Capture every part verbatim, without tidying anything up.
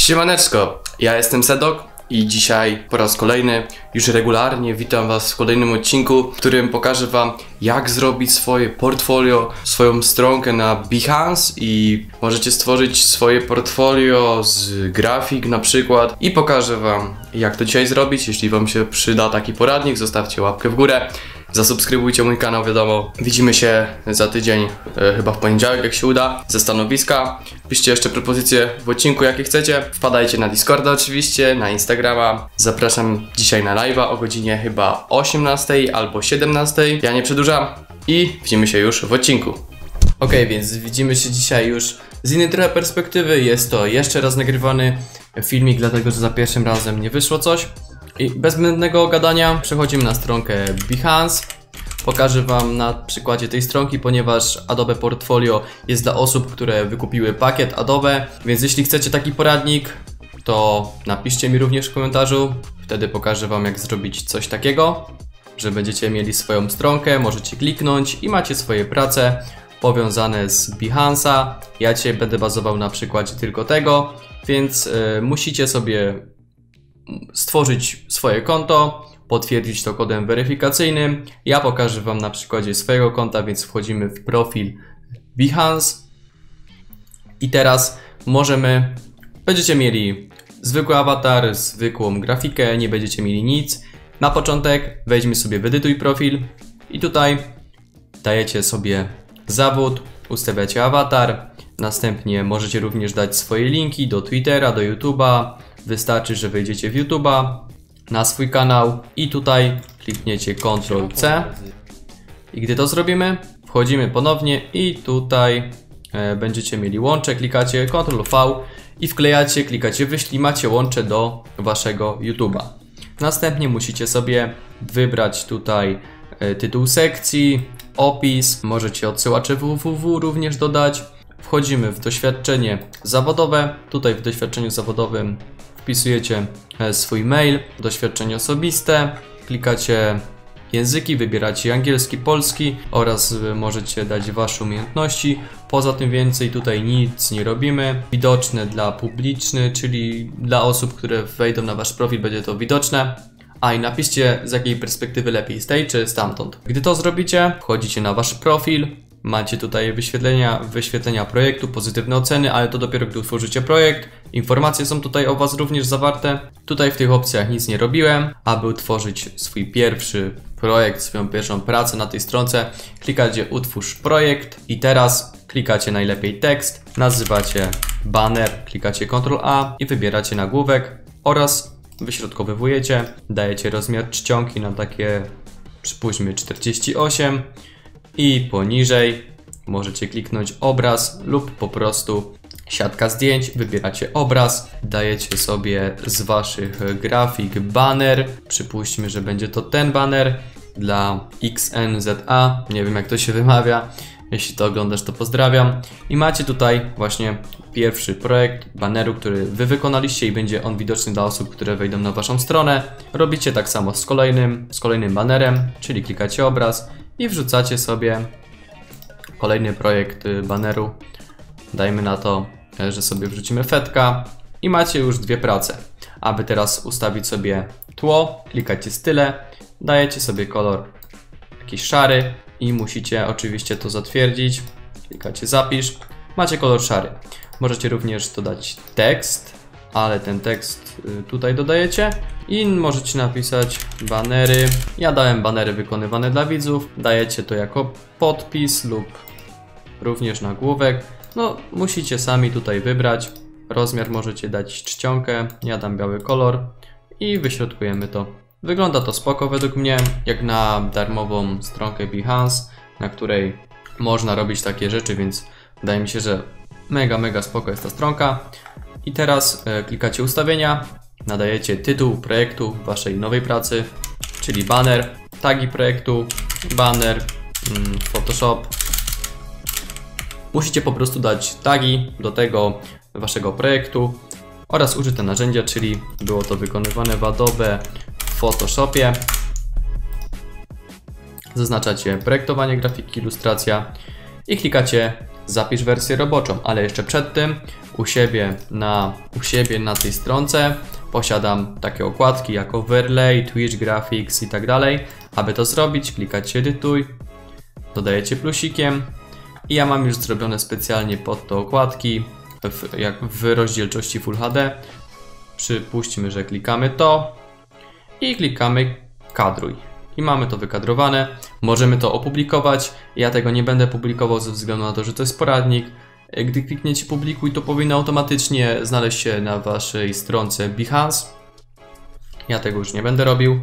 Siemaneczko, ja jestem Sedok i dzisiaj po raz kolejny, już regularnie witam was w kolejnym odcinku, w którym pokażę wam, jak zrobić swoje portfolio, swoją stronkę na Behance i możecie stworzyć swoje portfolio z grafik na przykład i pokażę wam, jak to dzisiaj zrobić. Jeśli wam się przyda taki poradnik, zostawcie łapkę w górę. Zasubskrybujcie mój kanał, wiadomo. Widzimy się za tydzień, e, chyba w poniedziałek, jak się uda, ze stanowiska. Piszcie jeszcze propozycje w odcinku, jakie chcecie. Wpadajcie na Discorda oczywiście, na Instagrama. Zapraszam dzisiaj na live'a o godzinie chyba osiemnastej albo siedemnastej. Ja nie przedłużam i widzimy się już w odcinku. Ok, więc widzimy się dzisiaj już z innej trochę perspektywy. Jest to jeszcze raz nagrywany filmik, dlatego że za pierwszym razem nie wyszło coś. I bez zbędnego gadania przechodzimy na stronkę Behance. Pokażę wam na przykładzie tej stronki, ponieważ Adobe Portfolio jest dla osób, które wykupiły pakiet Adobe. Więc jeśli chcecie taki poradnik, to napiszcie mi również w komentarzu. Wtedy pokażę wam, jak zrobić coś takiego, że będziecie mieli swoją stronkę, możecie kliknąć i macie swoje prace powiązane z Behance'a. Ja dzisiaj będę bazował na przykładzie tylko tego, więc yy, musicie sobie stworzyć swoje konto, potwierdzić to kodem weryfikacyjnym. Ja pokażę wam na przykładzie swojego konta, więc wchodzimy w profil Behance i teraz możemy, będziecie mieli zwykły awatar, zwykłą grafikę, nie będziecie mieli nic. Na początek wejdźmy sobie w edytuj profil i tutaj dajecie sobie zawód, ustawiacie awatar, następnie możecie również dać swoje linki do Twittera, do YouTube'a. Wystarczy, że wejdziecie w YouTube'a, na swój kanał i tutaj klikniecie kontrol C. I gdy to zrobimy, wchodzimy ponownie i tutaj e, będziecie mieli łącze, klikacie kontrol V i wklejacie, klikacie wyślij, macie łącze do waszego YouTube'a. Następnie musicie sobie wybrać tutaj e, tytuł sekcji, opis, możecie odsyłacze www również dodać. Wchodzimy w doświadczenie zawodowe, tutaj w doświadczeniu zawodowym wpisujecie swój mail, doświadczenie osobiste, klikacie języki, wybieracie angielski, polski oraz możecie dać wasze umiejętności. Poza tym więcej tutaj nic nie robimy. Widoczne dla publiczny, czyli dla osób, które wejdą na wasz profil, będzie to widoczne. A i napiszcie, z jakiej perspektywy lepiej, z tej czy stamtąd. Gdy to zrobicie, wchodzicie na wasz profil. Macie tutaj wyświetlenia, wyświetlenia projektu, pozytywne oceny, ale to dopiero gdy utworzycie projekt. Informacje są tutaj o was również zawarte. Tutaj w tych opcjach nic nie robiłem. Aby utworzyć swój pierwszy projekt, swoją pierwszą pracę na tej stronce, klikacie utwórz projekt i teraz klikacie najlepiej tekst, nazywacie banner, klikacie kontrol A i wybieracie nagłówek oraz wyśrodkowywujecie, dajecie rozmiar czcionki na takie, przypuśćmy, czterdzieści osiem. I poniżej możecie kliknąć obraz lub po prostu siatka zdjęć, wybieracie obraz, dajecie sobie z waszych grafik banner, przypuśćmy, że będzie to ten banner dla X N Z A, nie wiem jak to się wymawia, jeśli to oglądasz, to pozdrawiam. I macie tutaj właśnie pierwszy projekt baneru, który wy wykonaliście i będzie on widoczny dla osób, które wejdą na waszą stronę. Robicie tak samo z kolejnym, z kolejnym banerem, czyli klikacie obraz i wrzucacie sobie kolejny projekt baneru. Dajmy na to, że sobie wrzucimy fetka i macie już dwie prace. Aby teraz ustawić sobie tło, klikacie style, dajecie sobie kolor jakiś szary i musicie oczywiście to zatwierdzić. Klikacie zapisz, macie kolor szary. Możecie również dodać tekst, ale ten tekst tutaj dodajecie i możecie napisać banery. Ja dałem banery wykonywane dla widzów, dajecie to jako podpis lub również nagłówek. No musicie sami tutaj wybrać, rozmiar możecie dać czcionkę, ja dam biały kolor i wyśrodkujemy to. Wygląda to spoko według mnie, jak na darmową stronkę Behance, na której można robić takie rzeczy, więc wydaje mi się, że mega mega spoko jest ta stronka. I teraz e, klikacie ustawienia, nadajecie tytuł projektu waszej nowej pracy, czyli banner, tagi projektu, banner, mm, Photoshop. Musicie po prostu dać tagi do tego waszego projektu oraz użyte narzędzia, czyli było to wykonywane w Adobe w Photoshopie. Zaznaczacie projektowanie grafiki, ilustracja i klikacie zapisz wersję roboczą, ale jeszcze przed tym u siebie na, u siebie na tej stronce posiadam takie okładki jak Overlay, Twitch Graphics i tak dalej. Aby to zrobić, klikacie edytuj, dodajecie plusikiem i ja mam już zrobione specjalnie pod te okładki w, jak w rozdzielczości Full H D. Przypuśćmy, że klikamy to i klikamy kadruj. I mamy to wykadrowane. Możemy to opublikować. Ja tego nie będę publikował ze względu na to, że to jest poradnik. Gdy klikniecie publikuj, to powinno automatycznie znaleźć się na waszej stronce Behance. Ja tego już nie będę robił.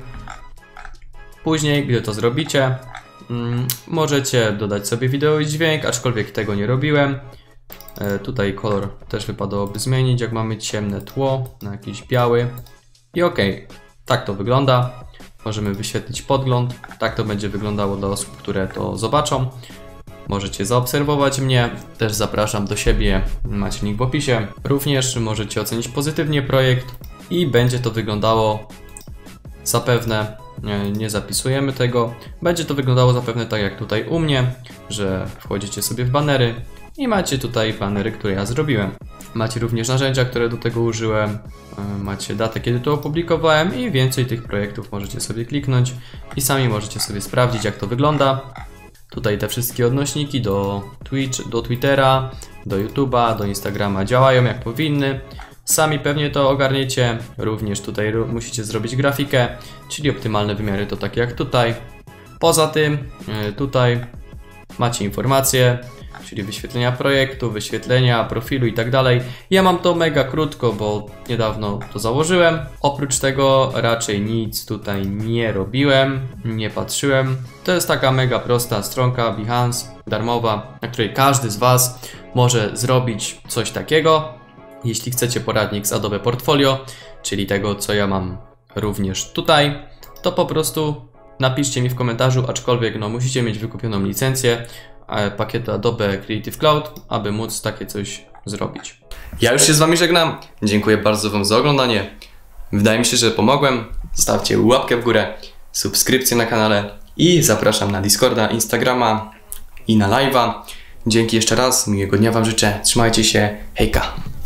Później, gdy to zrobicie, mm, możecie dodać sobie wideo i dźwięk, aczkolwiek tego nie robiłem. E, tutaj kolor też wypadałoby zmienić, jak mamy ciemne tło na jakiś biały. I ok, tak to wygląda. Możemy wyświetlić podgląd. Tak to będzie wyglądało dla osób, które to zobaczą. Możecie zaobserwować mnie, też zapraszam do siebie, macie link w opisie. Również możecie ocenić pozytywnie projekt i będzie to wyglądało zapewne, nie, nie zapisujemy tego, będzie to wyglądało zapewne tak jak tutaj u mnie, że wchodzicie sobie w banery i macie tutaj banery, które ja zrobiłem. Macie również narzędzia, które do tego użyłem, macie datę, kiedy to opublikowałem i więcej tych projektów możecie sobie kliknąć i sami możecie sobie sprawdzić, jak to wygląda. Tutaj te wszystkie odnośniki do Twitch, do Twittera, do YouTube'a, do Instagrama działają jak powinny. Sami pewnie to ogarniecie. Również tutaj musicie zrobić grafikę, czyli optymalne wymiary to takie jak tutaj. Poza tym tutaj macie informacje, czyli wyświetlenia projektu, wyświetlenia profilu i tak dalej. Ja mam to mega krótko, bo niedawno to założyłem. Oprócz tego raczej nic tutaj nie robiłem, nie patrzyłem. To jest taka mega prosta stronka Behance, darmowa, na której każdy z Was może zrobić coś takiego. Jeśli chcecie poradnik z Adobe Portfolio, czyli tego, co ja mam również tutaj, to po prostu napiszcie mi w komentarzu, aczkolwiek no musicie mieć wykupioną licencję pakietu Adobe Creative Cloud, aby móc takie coś zrobić. Ja już się z Wami żegnam. Dziękuję bardzo Wam za oglądanie. Wydaje mi się, że pomogłem. Zostawcie łapkę w górę, subskrypcję na kanale i zapraszam na Discorda, Instagrama i na live'a. Dzięki jeszcze raz, miłego dnia Wam życzę. Trzymajcie się, hejka!